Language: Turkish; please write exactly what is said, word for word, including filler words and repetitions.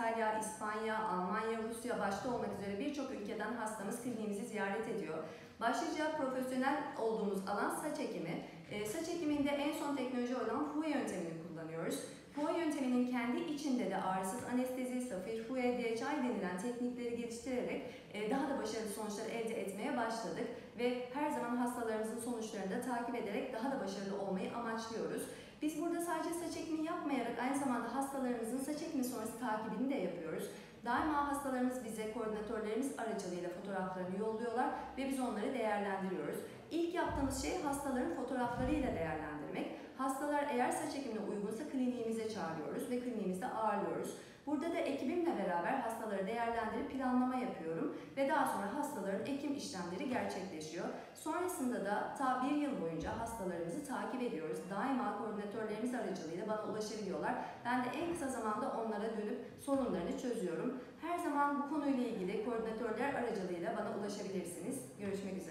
İtalya, İspanya, Almanya, Rusya başta olmak üzere birçok ülkeden hastamız kliniğimizi ziyaret ediyor. Başlıca profesyonel olduğumuz alan saç ekimi. E, saç ekiminde en son teknoloji olan F U E yöntemini kullanıyoruz. F U E yönteminin kendi içinde de ağrısız anestezi, safir F U E, D H I denilen teknikleri geliştirerek e, daha da başarılı sonuçlar elde etmeye başladık ve her zaman hastalarımızın sonuçlarını da takip ederek daha da başarılı olmayı amaçlıyoruz. Biz burada sadece saç ekimi yapmayarak aynı zamanda hastalarımızın saç ekimi sonrası takibini de yapıyoruz. Daima hastalarımız bize koordinatörlerimiz aracılığıyla fotoğraflarını yolluyorlar ve biz onları değerlendiriyoruz. İlk yaptığımız şey hastaların fotoğraflarıyla değerlendirmek. Hastalar eğer saç ekimine uygunsa kliniğimize çağırıyoruz ve kliniğimizde ağırlıyoruz. Burada da ekibimle beraber hastaları değerlendirip planlama yapıyorum ve daha sonra hastaların ekim işlemleri gerçekleşiyor. Sonrasında da ta bir yıl boyunca hastalarımızı takip ediyoruz. Daima koordinatörlerimiz aracılığıyla bana ulaşabiliyorlar. Ben de en kısa zamanda onlara dönüp sorunlarını çözüyorum. Her zaman bu konuyla ilgili koordinatörler aracılığıyla bana ulaşabilirsiniz. Görüşmek üzere.